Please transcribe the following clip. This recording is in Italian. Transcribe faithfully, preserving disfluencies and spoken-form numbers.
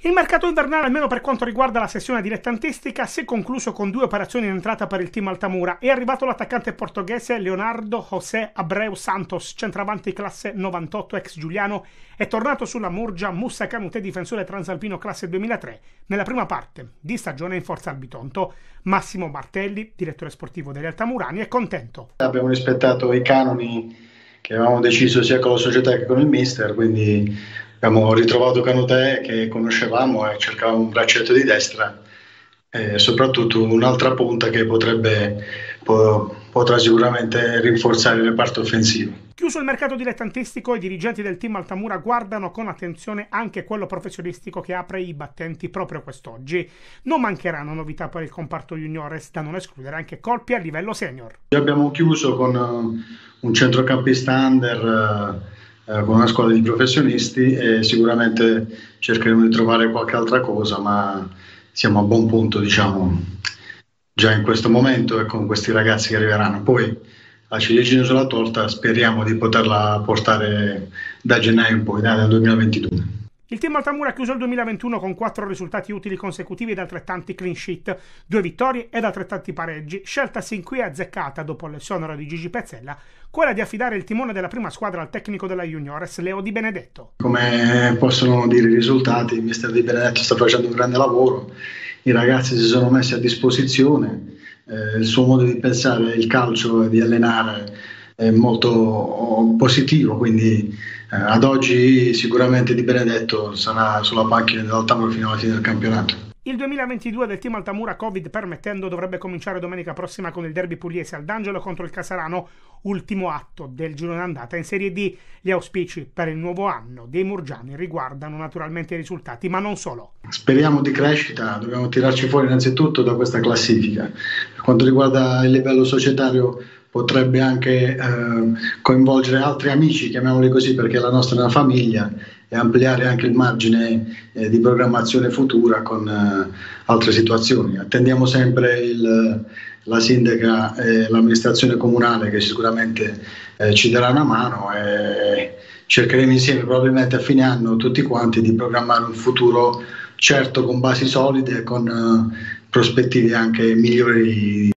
Il mercato invernale, almeno per quanto riguarda la sessione dilettantistica, si è concluso con due operazioni in entrata per il team Altamura. È arrivato l'attaccante portoghese Leonardo José Abreu Santos, centravanti classe novantotto ex Giuliano, è tornato sulla Murgia Mussa Canute, difensore transalpino classe duemilatré, nella prima parte di stagione in forza al Bitonto. Massimo Martelli, direttore sportivo degli Altamurani, è contento. Abbiamo rispettato i canoni che avevamo deciso sia con la società che con il mister, quindi abbiamo ritrovato Canute che conoscevamo e cercavamo un braccetto di destra e soprattutto un'altra punta che potrebbe po- potrà sicuramente rinforzare il reparto offensivo. Chiuso il mercato dilettantistico, i dirigenti del team Altamura guardano con attenzione anche quello professionistico che apre i battenti proprio quest'oggi. Non mancheranno novità per il comparto juniores, da non escludere anche colpi a livello senior. Abbiamo chiuso con uh, un centrocampista under uh, con una squadra di professionisti e sicuramente cercheremo di trovare qualche altra cosa, ma siamo a buon punto, diciamo, già in questo momento e con questi ragazzi che arriveranno. Poi la ciliegina sulla torta speriamo di poterla portare da gennaio in poi, dal duemilaventidue. Il team Altamura ha chiuso il duemilaventuno con quattro risultati utili consecutivi ed altrettanti clean sheet, due vittorie ed altrettanti pareggi. Scelta sin qui azzeccata dopo l'esonero di Gigi Pezzella, quella di affidare il timone della prima squadra al tecnico della Juniores, Leo Di Benedetto. Come possono dire i risultati, il mister Di Benedetto sta facendo un grande lavoro, i ragazzi si sono messi a disposizione, eh, il suo modo di pensare il calcio e di allenare è molto positivo, quindi eh, ad oggi sicuramente Di Benedetto sarà sulla panchina dell'Altamura fino alla fine del campionato. Il duemilaventidue del team Altamura, Covid permettendo, dovrebbe cominciare domenica prossima con il derby pugliese al D'Angelo contro il Casarano, ultimo atto del girone andata in Serie D. Gli auspici per il nuovo anno dei murgiani riguardano naturalmente i risultati, ma non solo. Speriamo di crescita, dobbiamo tirarci fuori innanzitutto da questa classifica. Per quanto riguarda il livello societario, potrebbe anche eh, coinvolgere altri amici, chiamiamoli così, perché la nostra è una famiglia, e ampliare anche il margine eh, di programmazione futura con eh, altre situazioni. Attendiamo sempre il, la sindaca e l'amministrazione comunale che sicuramente eh, ci darà una mano e cercheremo insieme probabilmente a fine anno tutti quanti di programmare un futuro certo con basi solide e con eh, prospettive anche migliori.